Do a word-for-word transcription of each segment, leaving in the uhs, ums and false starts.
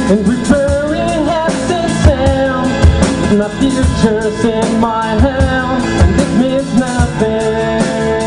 and we bury heads in sand. My future's in my hand, and it means nothing.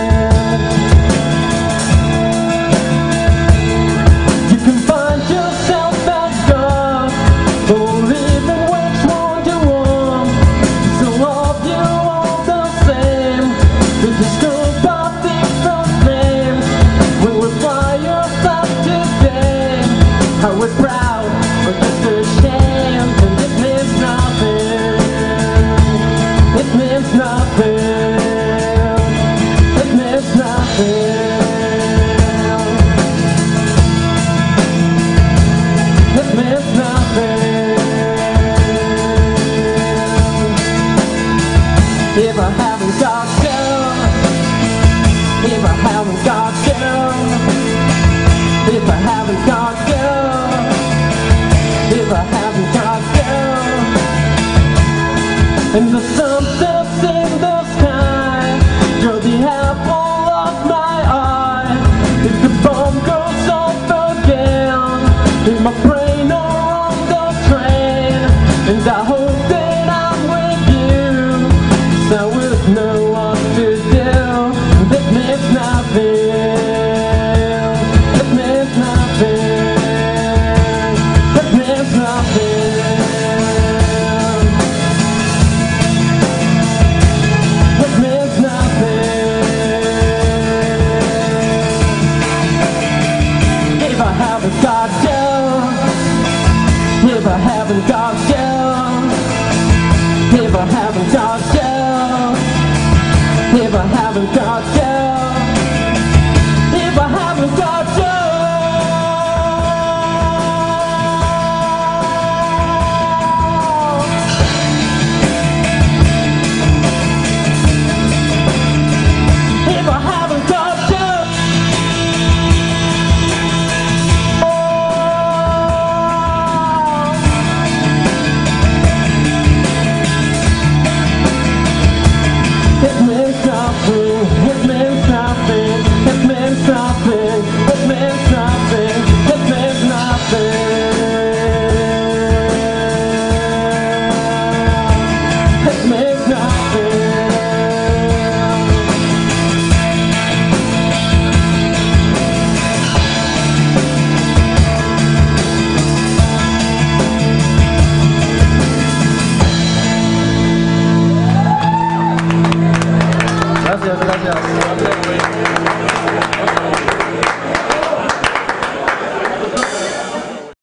You can find yourself at God, believe in which one you want. To love you all the same, we just go about different flames. When we fly yourself today, how we're proud, but just ashamed, and it means nothing. It means nothing. It means nothing. It means nothing. If I haven't got you, if I haven't got you, if I haven't got you, if I haven't got you, and the sun sets in the sky, you're the apple of my eye. If the bomb goes off again, in my brain or on the train, and I hope that I'm with you, so I would know what to do. That means nothing. That means nothing. That means nothing. That means nothing. If I haven't got you, if I haven't got you, if I haven't got you, if I haven't got you.